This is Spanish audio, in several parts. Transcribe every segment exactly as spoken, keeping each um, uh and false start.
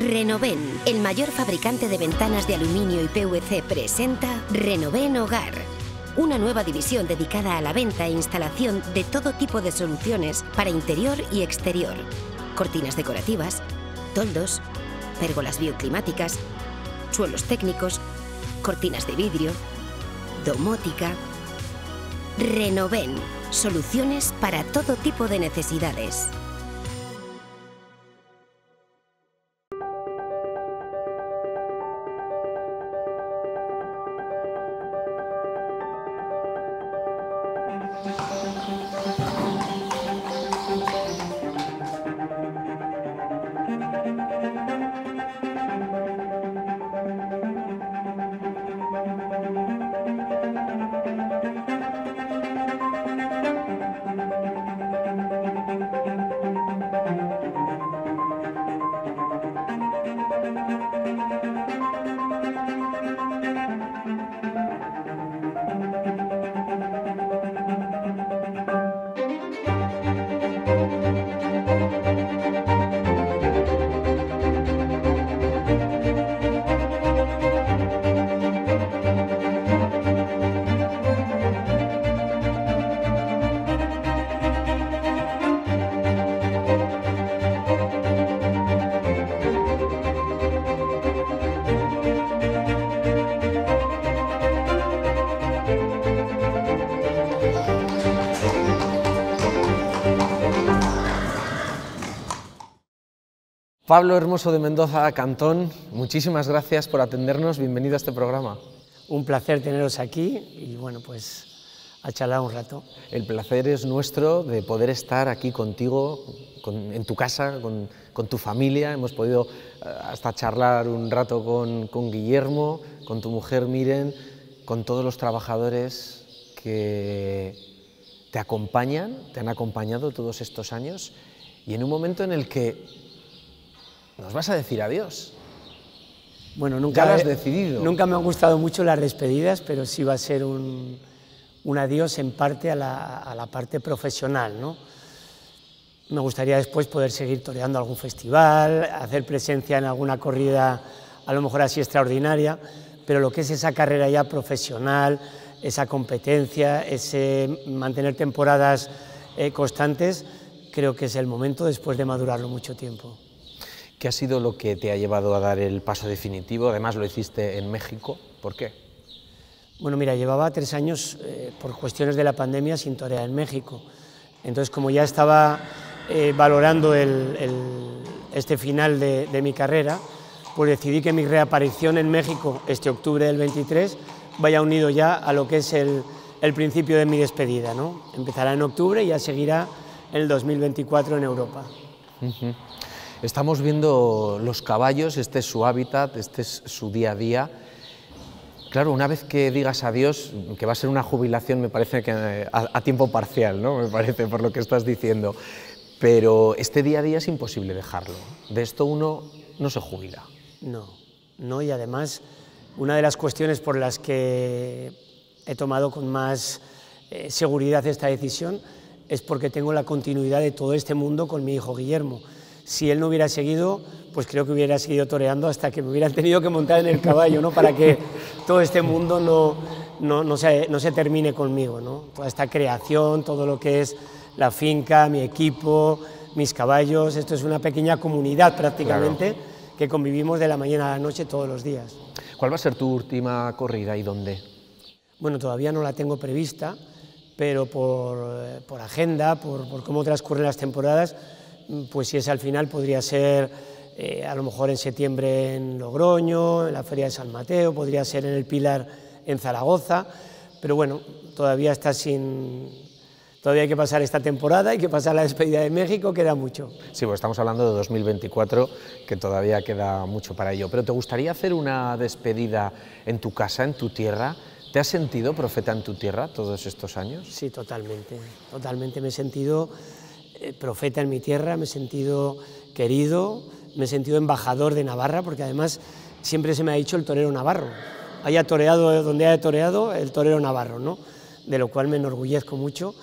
Renoven, el mayor fabricante de ventanas de aluminio y P V C, presenta Renoven Hogar. Una nueva división dedicada a la venta e instalación de todo tipo de soluciones para interior y exterior. Cortinas decorativas, toldos, pérgolas bioclimáticas, suelos técnicos, cortinas de vidrio, domótica. Renoven, soluciones para todo tipo de necesidades. Pablo Hermoso de Mendoza, Cantón, muchísimas gracias por atendernos, bienvenido a este programa. Un placer teneros aquí y bueno, pues a charlar un rato. El placer es nuestro de poder estar aquí contigo, con, en tu casa, con, con tu familia. Hemos podido hasta charlar un rato con, con Guillermo, con tu mujer Miren, con todos los trabajadores que te acompañan, te han acompañado todos estos años y en un momento en el que nos vas a decir adiós. Bueno, nunca, ya lo has decidido. Nunca me han gustado mucho las despedidas, pero sí va a ser un, un adiós en parte a la, a la parte profesional, ¿no? Me gustaría después poder seguir toreando algún festival, hacer presencia en alguna corrida, a lo mejor así extraordinaria, pero lo que es esa carrera ya profesional, esa competencia, ese mantener temporadas eh, constantes, creo que es el momento después de madurarlo mucho tiempo. ¿Qué ha sido lo que te ha llevado a dar el paso definitivo? Además lo hiciste en México, ¿por qué? Bueno, mira, llevaba tres años eh, por cuestiones de la pandemia sin torear en México. Entonces, como ya estaba eh, valorando el, el, este final de, de mi carrera, pues decidí que mi reaparición en México este octubre del veintitrés vaya unido ya a lo que es el, el principio de mi despedida, ¿no? Empezará en octubre y ya seguirá en el dos mil veinticuatro en Europa. Uh-huh. Estamos viendo los caballos, este es su hábitat, este es su día a día. Claro, una vez que digas adiós, que va a ser una jubilación, me parece que a, a tiempo parcial, ¿no? Me parece, por lo que estás diciendo. Pero este día a día es imposible dejarlo. De esto uno no se jubila. No, no, y además, una de las cuestiones por las que he tomado con más eh, seguridad esta decisión es porque tengo la continuidad de todo este mundo con mi hijo Guillermo. Si él no hubiera seguido, pues creo que hubiera seguido toreando hasta que me hubieran tenido que montar en el caballo, ¿no? Para que todo este mundo no, no, no, se, no se termine conmigo, ¿no? Toda esta creación, todo lo que es la finca, mi equipo, mis caballos, esto es una pequeña comunidad prácticamente, claro, que convivimos de la mañana a la noche todos los días. ¿Cuál va a ser tu última corrida y dónde? Bueno, todavía no la tengo prevista, pero por, por agenda, por, por cómo transcurren las temporadas, pues si es al final podría ser eh, a lo mejor en septiembre en Logroño, en la Feria de San Mateo, podría ser en el Pilar en Zaragoza, pero bueno, todavía está sin... Todavía hay que pasar esta temporada, hay que pasar la despedida de México, queda mucho. Sí, pues estamos hablando de dos mil veinticuatro, que todavía queda mucho para ello. Pero ¿te gustaría hacer una despedida en tu casa, en tu tierra? ¿Te has sentido profeta en tu tierra todos estos años? Sí, totalmente, totalmente me he sentido profeta en mi tierra, me he sentido querido, me he sentido embajador de Navarra, porque además siempre se me ha dicho el torero navarro, haya toreado donde haya toreado, el torero navarro, ¿no? De lo cual me enorgullezco mucho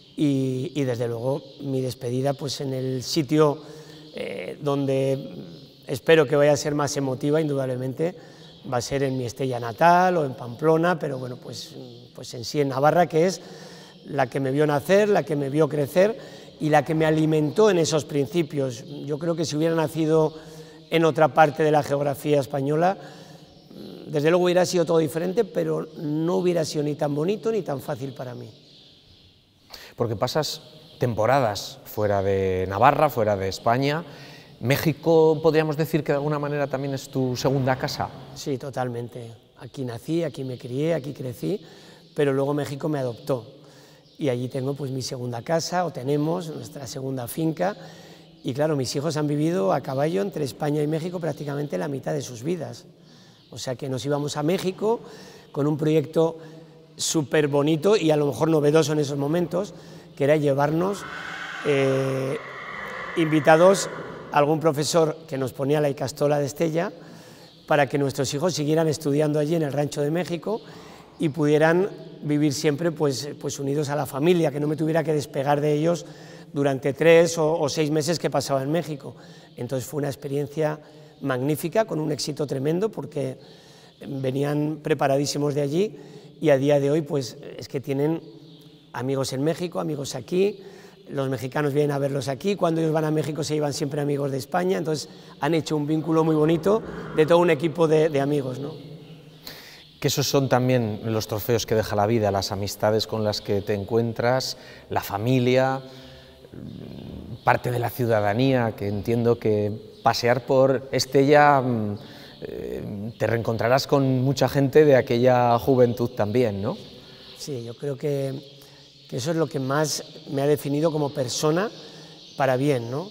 y, y desde luego mi despedida pues en el sitio eh, donde espero que vaya a ser más emotiva, indudablemente, va a ser en mi Estella natal o en Pamplona, pero bueno, pues, pues en sí en Navarra, que es la que me vio nacer, la que me vio crecer y la que me alimentó en esos principios. Yo creo que si hubiera nacido en otra parte de la geografía española, desde luego hubiera sido todo diferente, pero no hubiera sido ni tan bonito ni tan fácil para mí. Porque pasas temporadas fuera de Navarra, fuera de España. ¿México podríamos decir que de alguna manera también es tu segunda casa? Sí, totalmente. Aquí nací, aquí me crié, aquí crecí, pero luego México me adoptó. Y allí tengo pues mi segunda casa, o tenemos nuestra segunda finca, y claro, mis hijos han vivido a caballo entre España y México prácticamente la mitad de sus vidas. O sea que nos íbamos a México con un proyecto súper bonito y a lo mejor novedoso en esos momentos, que era llevarnos eh, invitados a algún profesor que nos ponía la Icastola de Estella para que nuestros hijos siguieran estudiando allí en el Rancho de México y pudieran vivir siempre pues, pues unidos a la familia, que no me tuviera que despegar de ellos durante tres o, o seis meses que pasaba en México. Entonces fue una experiencia magnífica, con un éxito tremendo, porque venían preparadísimos de allí y a día de hoy pues es que tienen amigos en México, amigos aquí, los mexicanos vienen a verlos aquí, cuando ellos van a México se llevan siempre amigos de España, entonces han hecho un vínculo muy bonito de todo un equipo de, de amigos, ¿no? Que esos son también los trofeos que deja la vida, las amistades con las que te encuentras, la familia, parte de la ciudadanía, que entiendo que pasear por Estella eh, te reencontrarás con mucha gente de aquella juventud también, ¿no? Sí, yo creo que, que eso es lo que más me ha definido como persona para bien, ¿no?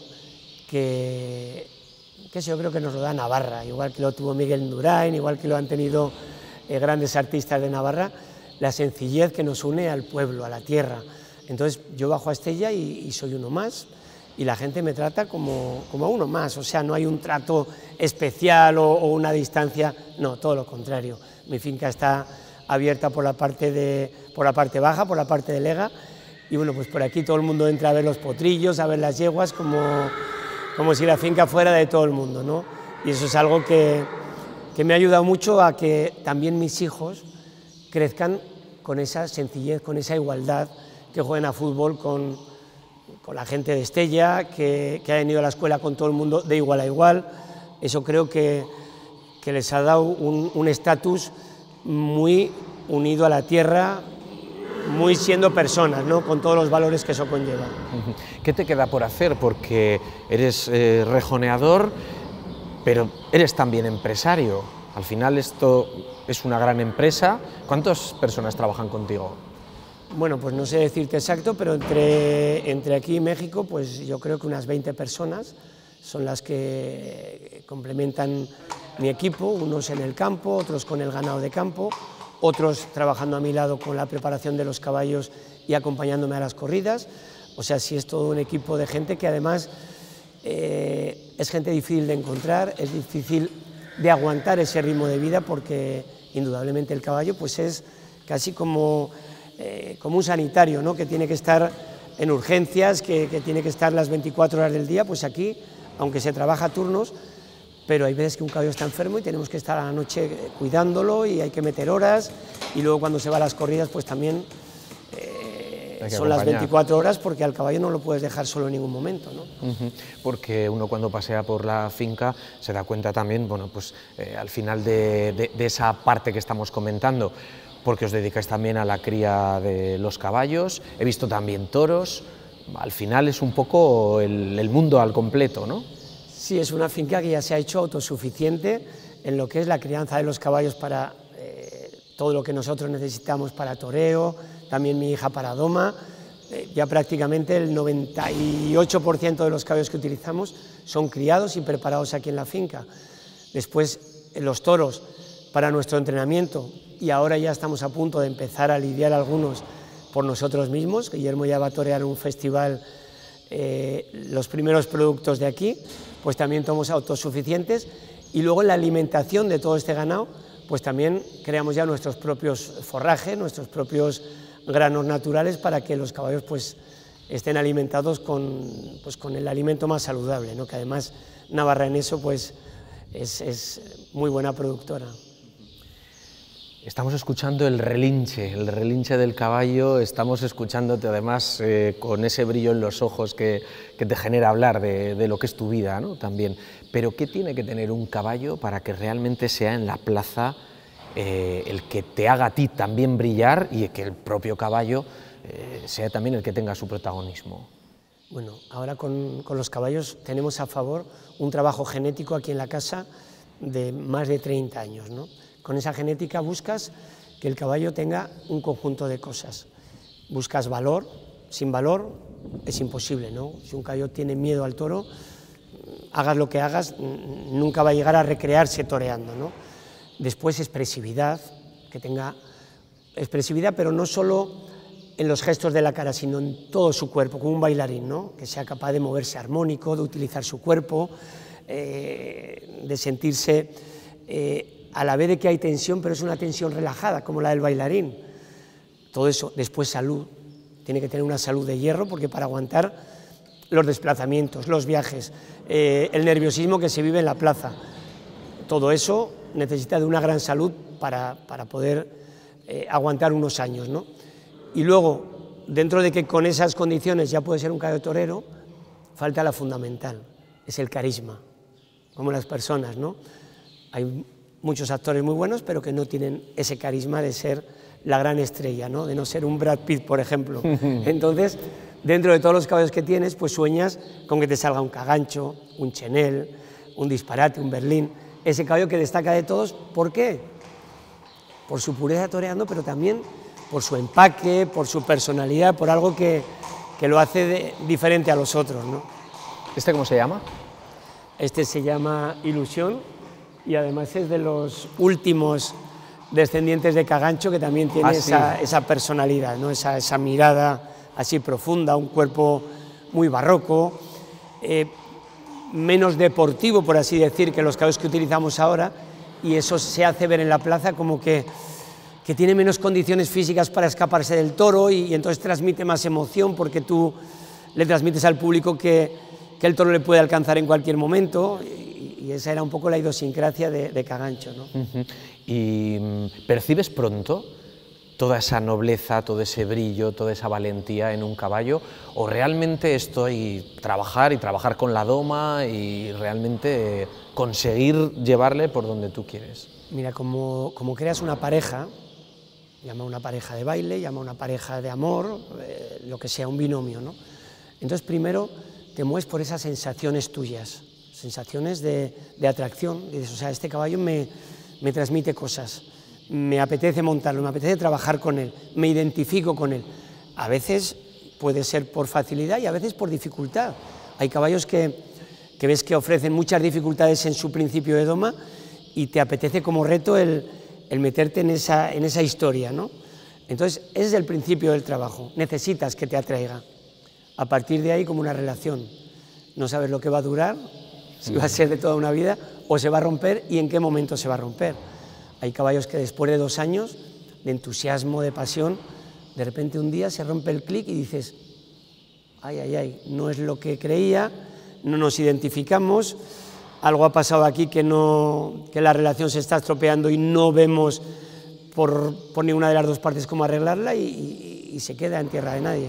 Que, que eso yo creo que nos lo da Navarra, igual que lo tuvo Miguel Indurain, igual que lo han tenido eh, grandes artistas de Navarra, la sencillez que nos une al pueblo, a la tierra. Entonces yo bajo a Estella y, y soy uno más, y la gente me trata como, como uno más, o sea, no hay un trato especial o, o una distancia, no, todo lo contrario. Mi finca está abierta por la parte de, por la parte baja, por la parte de Lega, y bueno, pues por aquí todo el mundo entra a ver los potrillos, a ver las yeguas, como, como si la finca fuera de todo el mundo, ¿no? Y eso es algo que, que me ha ayudado mucho a que también mis hijos crezcan con esa sencillez, con esa igualdad, que jueguen a fútbol con, con la gente de Estella, que, que hayan ido a la escuela con todo el mundo de igual a igual. Eso creo que, que les ha dado un estatus muy unido a la tierra, muy siendo personas, ¿no? Con todos los valores que eso conlleva. ¿Qué te queda por hacer? Porque eres eh, rejoneador, pero eres también empresario. Al final esto es una gran empresa. ¿Cuántas personas trabajan contigo? Bueno, pues no sé decirte exacto, pero entre, entre aquí y México, pues yo creo que unas veinte personas son las que complementan mi equipo, unos en el campo, otros con el ganado de campo, otros trabajando a mi lado con la preparación de los caballos y acompañándome a las corridas. O sea, sí es todo un equipo de gente que además eh, es gente difícil de encontrar, es difícil de aguantar ese ritmo de vida, porque indudablemente el caballo pues es casi como... Eh, como un sanitario, ¿no? Que tiene que estar en urgencias, que, que tiene que estar las veinticuatro horas del día, pues aquí, aunque se trabaja a turnos, pero hay veces que un caballo está enfermo y tenemos que estar a la noche cuidándolo y hay que meter horas, y luego cuando se va a las corridas pues también eh, son acompañar. Las veinticuatro horas, porque al caballo no lo puedes dejar solo en ningún momento, ¿no? Uh-huh. Porque uno cuando pasea por la finca se da cuenta también, bueno, pues eh, al final de, de, de esa parte que estamos comentando, porque os dedicáis también a la cría de los caballos, he visto también toros, al final es un poco el, el mundo al completo, ¿no? Sí, es una finca que ya se ha hecho autosuficiente en lo que es la crianza de los caballos para eh, todo lo que nosotros necesitamos para toreo, también mi hija para doma, eh, ya prácticamente el noventa y ocho por ciento de los caballos que utilizamos son criados y preparados aquí en la finca. Después, los toros para nuestro entrenamiento, y ahora ya estamos a punto de empezar a lidiar algunos por nosotros mismos. Guillermo ya va a torear en un festival eh, los primeros productos de aquí, pues también somos autosuficientes, y luego en la alimentación de todo este ganado, pues también creamos ya nuestros propios forrajes, nuestros propios granos naturales, para que los caballos pues estén alimentados con, pues, con el alimento más saludable, ¿no? Que además Navarra en eso pues, es, es muy buena productora. Estamos escuchando el relinche, el relinche del caballo, estamos escuchándote además eh, con ese brillo en los ojos que, que te genera hablar de, de lo que es tu vida, ¿no? También. Pero ¿qué tiene que tener un caballo para que realmente sea en la plaza eh, el que te haga a ti también brillar y que el propio caballo eh, sea también el que tenga su protagonismo? Bueno, ahora con, con los caballos tenemos a favor un trabajo genético aquí en la casa de más de treinta años, ¿no? Con esa genética buscas que el caballo tenga un conjunto de cosas. Buscas valor, sin valor es imposible, ¿no? Si un caballo tiene miedo al toro, hagas lo que hagas, nunca va a llegar a recrearse toreando, ¿no? Después expresividad, que tenga expresividad, pero no solo en los gestos de la cara, sino en todo su cuerpo, como un bailarín, ¿no? Que sea capaz de moverse armónico, de utilizar su cuerpo, eh, de sentirse... Eh, a la vez de que hay tensión, pero es una tensión relajada, como la del bailarín. Todo eso, después salud, tiene que tener una salud de hierro, porque para aguantar los desplazamientos, los viajes, eh, el nerviosismo que se vive en la plaza, todo eso necesita de una gran salud para, para poder eh, aguantar unos años, ¿no? Y luego, dentro de que con esas condiciones ya puede ser un caballo torero, falta la fundamental, es el carisma, como las personas, ¿no? Hay muchos actores muy buenos, pero que no tienen ese carisma de ser la gran estrella, ¿no? De no ser un Brad Pitt, por ejemplo. Entonces, dentro de todos los caballos que tienes, pues sueñas con que te salga un Cagancho, un Chenel, un Disparate, un Berlín, ese caballo que destaca de todos. ¿Por qué? Por su pureza toreando, pero también por su empaque, por su personalidad, por algo que, que lo hace de, diferente a los otros, ¿no? ¿Este cómo se llama? Este se llama Ilusión, y además es de los últimos descendientes de Cagancho, que también tiene ah, esa, sí. esa personalidad, ¿no? esa, esa mirada así profunda, un cuerpo muy barroco, eh, menos deportivo, por así decir, que los caballos que utilizamos ahora, y eso se hace ver en la plaza como que, que tiene menos condiciones físicas para escaparse del toro, y, y entonces transmite más emoción, porque tú le transmites al público que, que el toro le puede alcanzar en cualquier momento. Y esa era un poco la idiosincrasia de, de Cagancho, ¿no? Uh-huh. ¿Y percibes pronto toda esa nobleza, todo ese brillo, toda esa valentía en un caballo? ¿O realmente esto hay trabajar y trabajar con la doma y realmente conseguir llevarle por donde tú quieres? Mira, como, como creas una pareja, llama una pareja de baile, llama una pareja de amor, eh, lo que sea, un binomio, ¿no? Entonces primero te mueves por esas sensaciones tuyas, sensaciones de, de atracción, dices, o sea, este caballo me, me transmite cosas, me apetece montarlo, me apetece trabajar con él, me identifico con él. A veces puede ser por facilidad y a veces por dificultad. Hay caballos que, que ves que ofrecen muchas dificultades en su principio de doma y te apetece como reto el, el meterte en esa, en esa historia, ¿no? Entonces, ese es el principio del trabajo, necesitas que te atraiga. A partir de ahí, como una relación, no sabes lo que va a durar, si va a ser de toda una vida o se va a romper y en qué momento se va a romper. Hay caballos que después de dos años de entusiasmo, de pasión, de repente un día se rompe el clic y dices, ay, ay, ay, no es lo que creía, no nos identificamos, algo ha pasado aquí que, no, que la relación se está estropeando y no vemos por, por ninguna de las dos partes cómo arreglarla y, y, y se queda en tierra de nadie.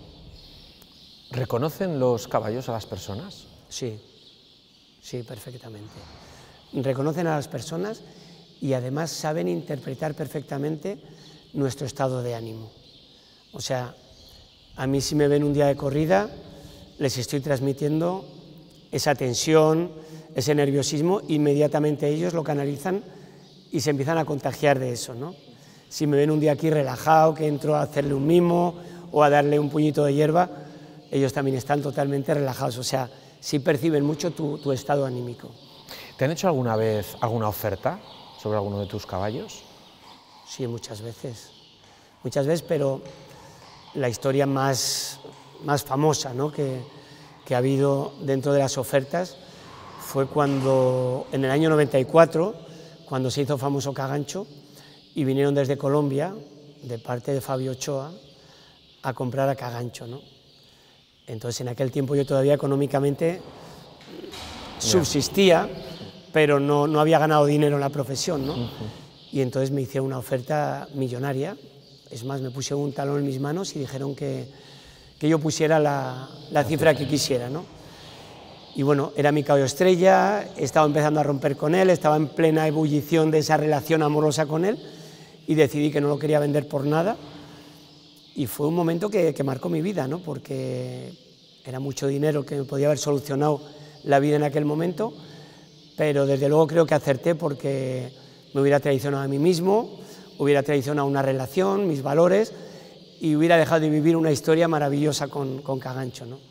¿Reconocen los caballos a las personas? Sí. Sí, perfectamente. Reconocen a las personas y además saben interpretar perfectamente nuestro estado de ánimo. O sea, a mí si me ven un día de corrida, les estoy transmitiendo esa tensión, ese nerviosismo, inmediatamente ellos lo canalizan y se empiezan a contagiar de eso, ¿no? Si me ven un día aquí relajado, que entro a hacerle un mimo o a darle un puñito de hierba, ellos también están totalmente relajados, o sea, sí perciben mucho tu, tu estado anímico. ¿Te han hecho alguna vez alguna oferta sobre alguno de tus caballos? Sí, muchas veces, muchas veces, pero la historia más, más famosa, ¿no?, que, que ha habido dentro de las ofertas fue cuando, en el año noventa y cuatro, cuando se hizo famoso Cagancho, y vinieron desde Colombia, de parte de Fabio Ochoa, a comprar a Cagancho, ¿no? Entonces en aquel tiempo yo todavía económicamente subsistía, pero no, no había ganado dinero en la profesión, ¿no? Uh-huh. Y entonces me hicieron una oferta millonaria, es más, me pusieron un talón en mis manos y dijeron que, que yo pusiera la, la cifra que quisiera, ¿no? Y bueno, era mi caballo estrella, estaba empezando a romper con él, estaba en plena ebullición de esa relación amorosa con él y decidí que no lo quería vender por nada. Y fue un momento que, que marcó mi vida, ¿no? Porque era mucho dinero que me podía haber solucionado la vida en aquel momento, pero desde luego creo que acerté porque me hubiera traicionado a mí mismo, hubiera traicionado una relación, mis valores, y hubiera dejado de vivir una historia maravillosa con, con Cagancho, ¿no?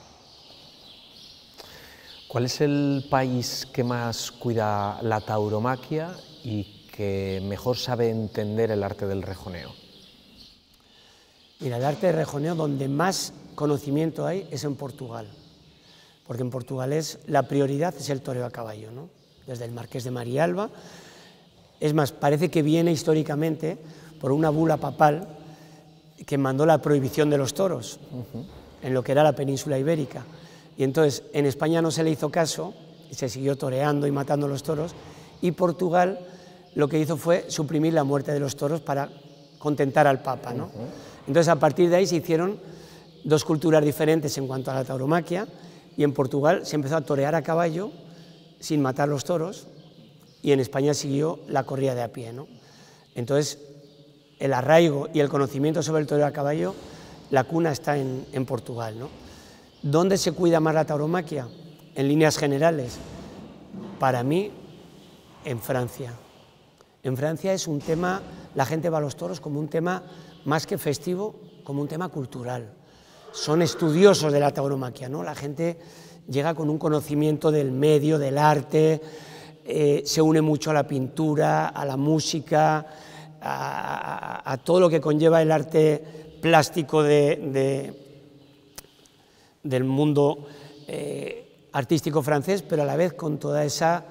¿Cuál es el país que más cuida la tauromaquia y que mejor sabe entender el arte del rejoneo? Mira, el arte del rejoneo donde más conocimiento hay es en Portugal, porque en Portugal es, la prioridad es el toreo a caballo, ¿no? Desde el Marqués de Marialba. Es más, parece que viene históricamente por una bula papal que mandó la prohibición de los toros uh-huh. en lo que era la península ibérica. Y entonces en España no se le hizo caso y se siguió toreando y matando los toros, y Portugal lo que hizo fue suprimir la muerte de los toros para contentar al Papa, ¿no? Uh-huh. Entonces a partir de ahí se hicieron dos culturas diferentes en cuanto a la tauromaquia, y en Portugal se empezó a torear a caballo sin matar los toros, y en España siguió la corrida de a pie, ¿no? Entonces el arraigo y el conocimiento sobre el toreo a caballo, la cuna está en, en Portugal, ¿no? ¿Dónde se cuida más la tauromaquia? En líneas generales, para mí, en Francia. En Francia es un tema, la gente va a los toros como un tema más que festivo, como un tema cultural. Son estudiosos de la tauromaquia, ¿no? La gente llega con un conocimiento del medio, del arte, eh, se une mucho a la pintura, a la música, a, a, a todo lo que conlleva el arte plástico de, de del mundo eh, artístico francés, pero a la vez con toda esa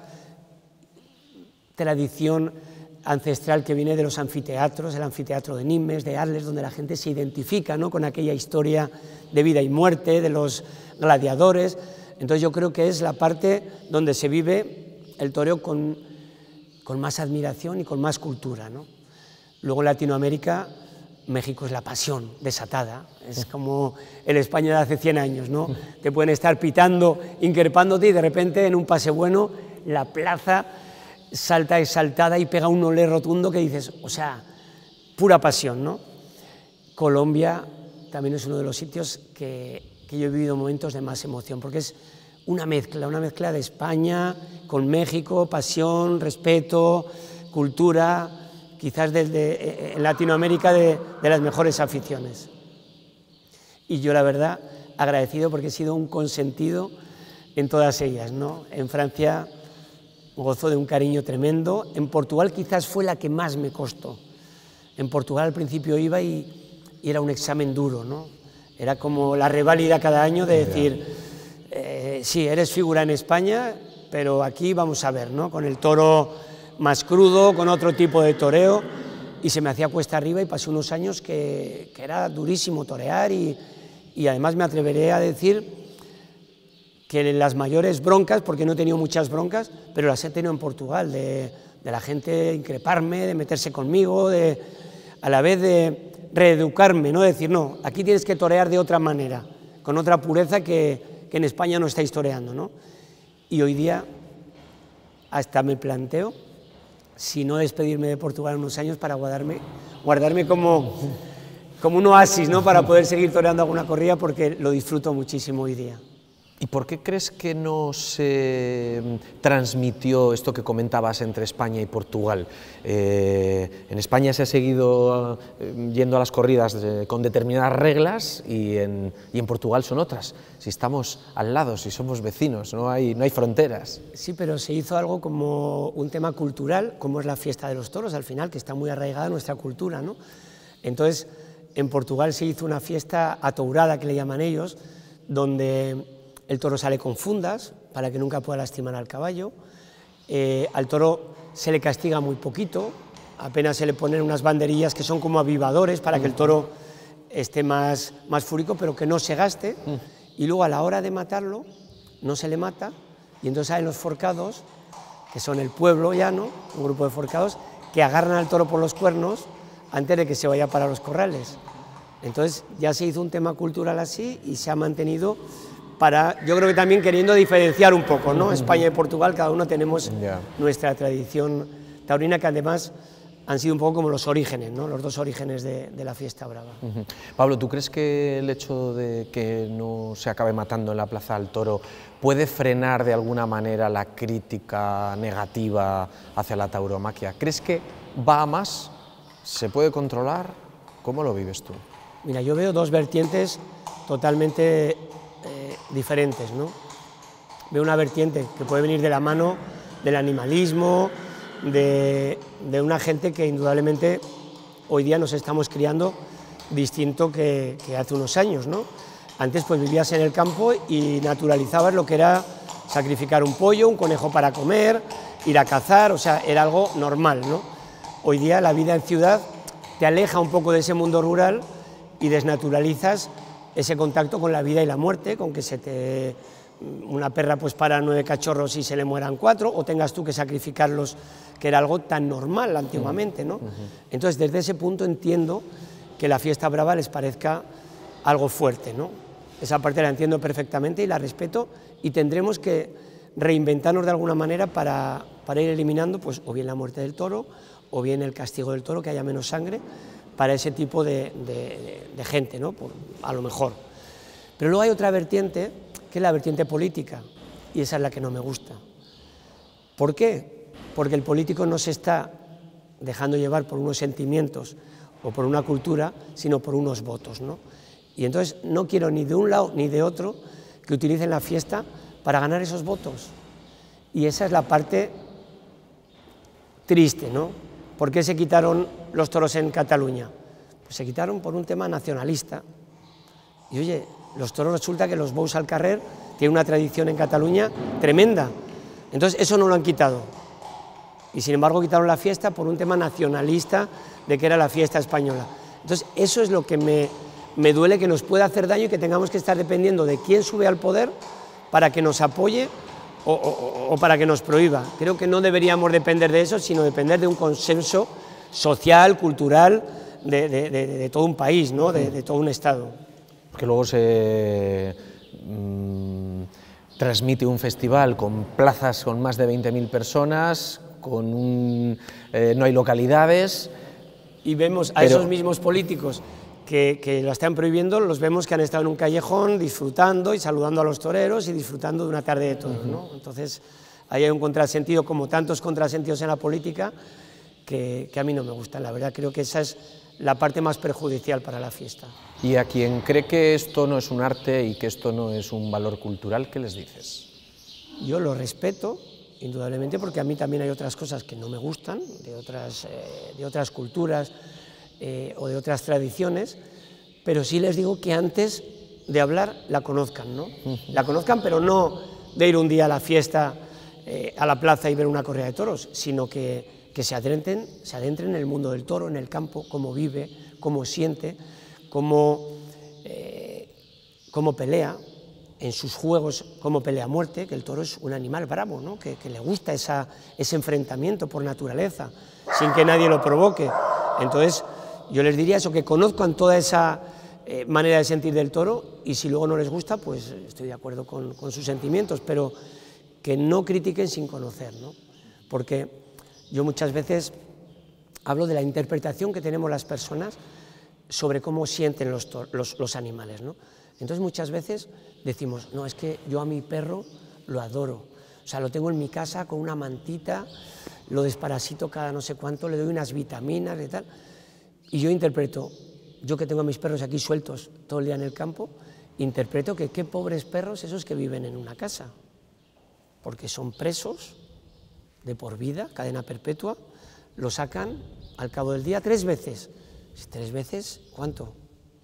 tradición ancestral que viene de los anfiteatros, el anfiteatro de Nimes, de Arles, donde la gente se identifica, ¿no?, con aquella historia de vida y muerte, de los gladiadores. Entonces yo creo que es la parte donde se vive el toreo con, con más admiración y con más cultura, ¿no? Luego en Latinoamérica, México es la pasión desatada, es como el España de hace cien años, ¿no? Te pueden estar pitando, increpándote y de repente en un pase bueno la plaza salta exaltada y pega un olé rotundo que dices, o sea, pura pasión, ¿no? Colombia también es uno de los sitios que, que yo he vivido momentos de más emoción, porque es una mezcla, una mezcla de España con México, pasión, respeto, cultura, quizás desde en Latinoamérica de, de las mejores aficiones. Y yo la verdad agradecido porque he sido un consentido en todas ellas, ¿no? En Francia gozo de un cariño tremendo, en Portugal quizás fue la que más me costó. En Portugal al principio iba y, y era un examen duro, ¿no? Era como la reválida cada año de decir, eh, sí, eres figura en España, pero aquí vamos a ver, ¿no? Con el toro más crudo, con otro tipo de toreo, y se me hacía cuesta arriba y pasé unos años que, que era durísimo torear y, y además me atreveré a decir que las mayores broncas, porque no he tenido muchas broncas, pero las he tenido en Portugal, de, de la gente increparme, de meterse conmigo, de, a la vez de reeducarme, no decir, no, aquí tienes que torear de otra manera, con otra pureza que, que en España no estáis toreando, ¿no? Y hoy día hasta me planteo si no despedirme de Portugal unos años para guardarme, guardarme como, como un oasis, ¿no?, para poder seguir toreando alguna corrida, porque lo disfruto muchísimo hoy día. ¿Y por qué crees que no se transmitió esto que comentabas entre España y Portugal? Eh, en España se ha seguido eh, yendo a las corridas de, con determinadas reglas y en, y en Portugal son otras. Si estamos al lado, si somos vecinos, no hay, no hay fronteras. Sí, pero se hizo algo como un tema cultural, como es la fiesta de los toros, al final, que está muy arraigada en nuestra cultura, ¿no? Entonces, en Portugal se hizo una fiesta atourada, que le llaman ellos, donde el toro sale con fundas para que nunca pueda lastimar al caballo, eh, al toro se le castiga muy poquito, apenas se le ponen unas banderillas que son como avivadores para que el toro esté más, más fúrico, pero que no se gaste, mm. y luego a la hora de matarlo no se le mata, y entonces hay los forcados, que son el pueblo llano, un grupo de forcados, que agarran al toro por los cuernos antes de que se vaya para los corrales. Entonces ya se hizo un tema cultural así y se ha mantenido para, yo creo que también queriendo diferenciar un poco, ¿no? España y Portugal, cada uno tenemos yeah. nuestra tradición taurina, que además han sido un poco como los orígenes, ¿no? Los dos orígenes de, de la fiesta brava. Uh-huh. Pablo, ¿tú crees que el hecho de que no se acabe matando en la Plaza del Toro puede frenar de alguna manera la crítica negativa hacia la tauromaquia? ¿Crees que va a más? ¿Se puede controlar? ¿Cómo lo vives tú? Mira, yo veo dos vertientes totalmente eh, diferentes, ¿no? Veo una vertiente que puede venir de la mano del animalismo, de, de una gente que indudablemente hoy día nos estamos criando distinto que, que hace unos años, ¿no? Antes pues vivías en el campo y naturalizabas lo que era sacrificar un pollo, un conejo para comer, ir a cazar, o sea, era algo normal, ¿no? Hoy día la vida en ciudad te aleja un poco de ese mundo rural y desnaturalizas ese contacto con la vida y la muerte, con que se te, una perra pues para nueve cachorros y se le mueran cuatro, o tengas tú que sacrificarlos, que era algo tan normal antiguamente, ¿no? Uh-huh. Entonces, desde ese punto entiendo que la fiesta brava les parezca algo fuerte, ¿no? Esa parte la entiendo perfectamente y la respeto, y tendremos que reinventarnos de alguna manera para, para ir eliminando, pues, o bien la muerte del toro, o bien el castigo del toro, que haya menos sangre, para ese tipo de, de, de gente, ¿no? Por, a lo mejor. Pero luego hay otra vertiente, que es la vertiente política, y esa es la que no me gusta. ¿Por qué? Porque el político no se está dejando llevar por unos sentimientos o por una cultura, sino por unos votos, ¿no? Y entonces no quiero ni de un lado ni de otro que utilicen la fiesta para ganar esos votos. Y esa es la parte triste, ¿no? ¿Por qué se quitaron los toros en Cataluña? Pues se quitaron por un tema nacionalista. Y oye, los toros, resulta que los bous al carrer tienen una tradición en Cataluña tremenda. Entonces eso no lo han quitado. Y sin embargo quitaron la fiesta por un tema nacionalista de que era la fiesta española. Entonces eso es lo que me, me duele, que nos pueda hacer daño y que tengamos que estar dependiendo de quién sube al poder para que nos apoye o, o, o para que nos prohíba. Creo que no deberíamos depender de eso, sino depender de un consenso social, cultural, de, de, de, de todo un país, ¿no? de, de todo un estado. Que luego se mmm, transmite un festival con plazas con más de veinte mil personas, con un, eh, no hay localidades. Y vemos a pero... esos mismos políticos que, que lo están prohibiendo, los vemos que han estado en un callejón disfrutando y saludando a los toreros y disfrutando de una tarde de toros, ¿no? Entonces ahí hay un contrasentido, como tantos contrasentidos en la política, que, que a mí no me gustan. La verdad, creo que esa es la parte más perjudicial para la fiesta. Y a quien cree que esto no es un arte y que esto no es un valor cultural, ¿qué les dices? Yo lo respeto, indudablemente, porque a mí también hay otras cosas que no me gustan, de otras, eh, de otras culturas eh, o de otras tradiciones, pero sí les digo que antes de hablar la conozcan, ¿no? Uh-huh. La conozcan, pero no de ir un día a la fiesta, eh, a la plaza y ver una corrida de toros, sino que, que se adentren, se adentren en el mundo del toro, en el campo, cómo vive, cómo siente, cómo, eh, cómo pelea, en sus juegos, cómo pelea a muerte, que el toro es un animal bravo, ¿no? que, que le gusta esa, ese enfrentamiento por naturaleza, sin que nadie lo provoque. Entonces, yo les diría eso, que conozcan toda esa eh, manera de sentir del toro, y si luego no les gusta, pues estoy de acuerdo con, con sus sentimientos, pero que no critiquen sin conocer, ¿no? Porque yo muchas veces hablo de la interpretación que tenemos las personas sobre cómo sienten los, los, los animales, ¿no? Entonces muchas veces decimos, no, es que yo a mi perro lo adoro, o sea, lo tengo en mi casa con una mantita, lo desparasito cada no sé cuánto, le doy unas vitaminas y tal, y yo interpreto, yo que tengo a mis perros aquí sueltos todo el día en el campo, interpreto que qué pobres perros esos que viven en una casa, porque son presos de por vida, cadena perpetua, lo sacan al cabo del día tres veces, tres veces, ¿cuánto?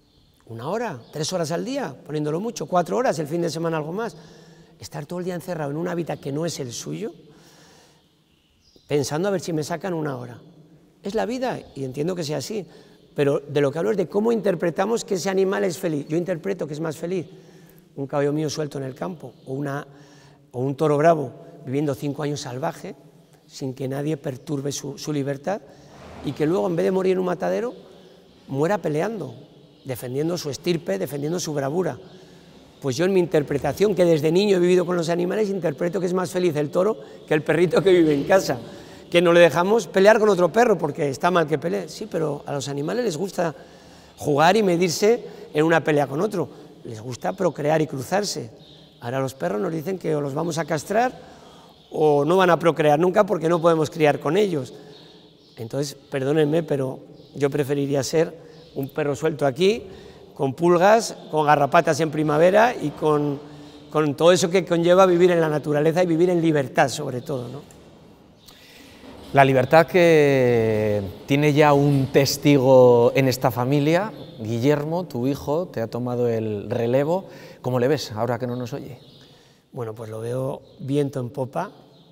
Una hora, tres horas al día, poniéndolo mucho, cuatro horas, el fin de semana algo más. Estar todo el día encerrado en un hábitat que no es el suyo, pensando a ver si me sacan una hora. Es la vida, y entiendo que sea así, pero de lo que hablo es de cómo interpretamos que ese animal es feliz. Yo interpreto que es más feliz un caballo mío suelto en el campo o, una, o un toro bravo viviendo cinco años salvaje, sin que nadie perturbe su, su libertad, y que luego, en vez de morir en un matadero, muera peleando, defendiendo su estirpe, defendiendo su bravura. Pues yo, en mi interpretación, que desde niño he vivido con los animales, interpreto que es más feliz el toro que el perrito que vive en casa, que no le dejamos pelear con otro perro porque está mal que pelee. Sí, pero a los animales les gusta jugar y medirse en una pelea con otro, les gusta procrear y cruzarse. Ahora los perros nos dicen que o los vamos a castrar o no van a procrear nunca porque no podemos criar con ellos. Entonces, perdónenme, pero yo preferiría ser un perro suelto aquí, con pulgas, con garrapatas en primavera y con, con todo eso que conlleva vivir en la naturaleza y vivir en libertad, sobre todo, ¿no? La libertad que tiene ya un testigo en esta familia, Guillermo, tu hijo, te ha tomado el relevo. ¿Cómo le ves ahora que no nos oye? Bueno, pues lo veo viento en popa,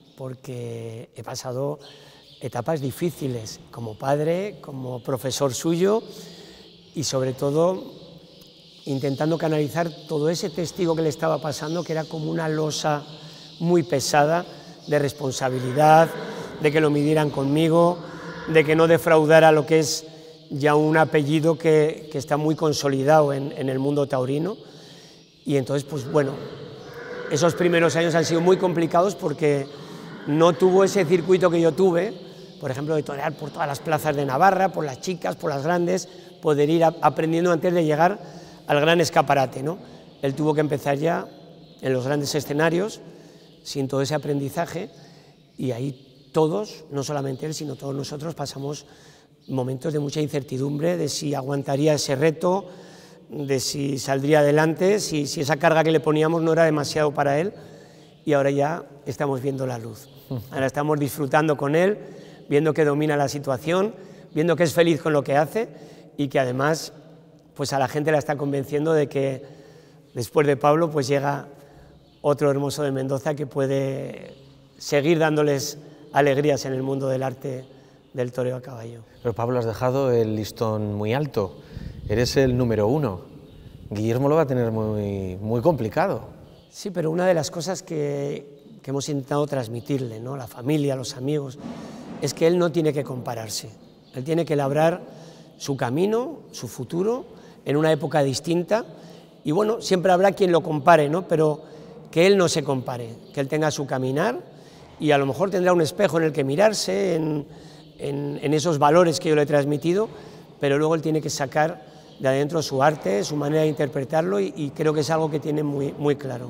porque he pasado etapas difíciles como padre, como profesor suyo y sobre todo intentando canalizar todo ese testigo que le estaba pasando, que era como una losa muy pesada de responsabilidad, de que lo midieran conmigo, de que no defraudara lo que es ya un apellido que, que está muy consolidado en, en el mundo taurino. Y entonces, pues bueno, esos primeros años han sido muy complicados porque no tuvo ese circuito que yo tuve, por ejemplo, de torear por todas las plazas de Navarra, por las chicas, por las grandes, poder ir a, aprendiendo antes de llegar al gran escaparate, ¿no? Él tuvo que empezar ya en los grandes escenarios, sin todo ese aprendizaje, y ahí todos, no solamente él, sino todos nosotros, pasamos momentos de mucha incertidumbre de si aguantaría ese reto, de si saldría adelante, si, si esa carga que le poníamos no era demasiado para él, y ahora ya estamos viendo la luz. Ahora estamos disfrutando con él, viendo que domina la situación, viendo que es feliz con lo que hace y que además pues a la gente la está convenciendo de que después de Pablo pues llega otro hermoso de Mendoza que puede seguir dándoles alegrías en el mundo del arte del toreo a caballo. Pero Pablo, has dejado el listón muy alto, eres el número uno. Guillermo lo va a tener muy, muy complicado. Sí, pero una de las cosas que, que hemos intentado transmitirle, ¿no?, a la familia, a los amigos, es que él no tiene que compararse, él tiene que labrar su camino, su futuro, en una época distinta, y bueno, siempre habrá quien lo compare, ¿no?, pero que él no se compare, que él tenga su caminar, y a lo mejor tendrá un espejo en el que mirarse, en, en, en esos valores que yo le he transmitido, pero luego él tiene que sacar de adentro su arte, su manera de interpretarlo, y, y creo que es algo que tiene muy, muy claro.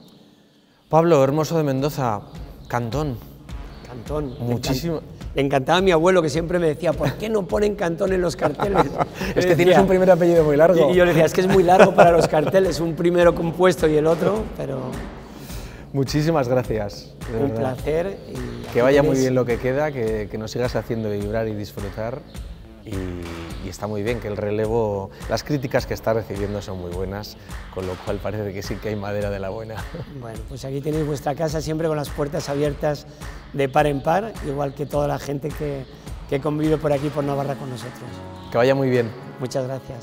Pablo, hermoso de Mendoza, Cantón. Cantón. Muchísimo. Le encantaba a mi abuelo, que siempre me decía, ¿por qué no ponen Cantón en los carteles? Es que tienes un primer apellido muy largo. Y yo le decía, es que es muy largo para los carteles, un primero compuesto y el otro, pero... Muchísimas gracias. Un placer. Y que vaya muy bien lo que queda, que, que nos sigas haciendo vibrar y disfrutar. Y, y está muy bien que el relevo, las críticas que está recibiendo son muy buenas, con lo cual parece que sí que hay madera de la buena. Bueno, pues aquí tenéis vuestra casa siempre con las puertas abiertas de par en par, igual que toda la gente que, que convive por aquí, por Navarra, con nosotros. Que vaya muy bien. Muchas gracias.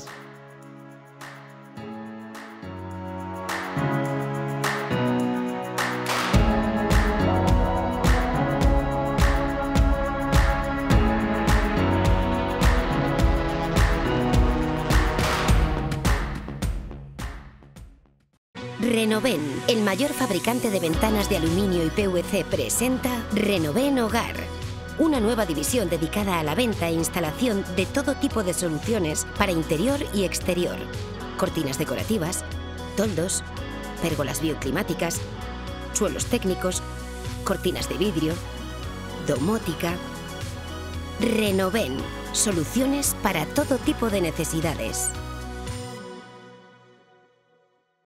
Renoven, el mayor fabricante de ventanas de aluminio y P V C, presenta Renoven Hogar, una nueva división dedicada a la venta e instalación de todo tipo de soluciones para interior y exterior. Cortinas decorativas, toldos, pérgolas bioclimáticas, suelos técnicos, cortinas de vidrio, domótica. Renoven, soluciones para todo tipo de necesidades.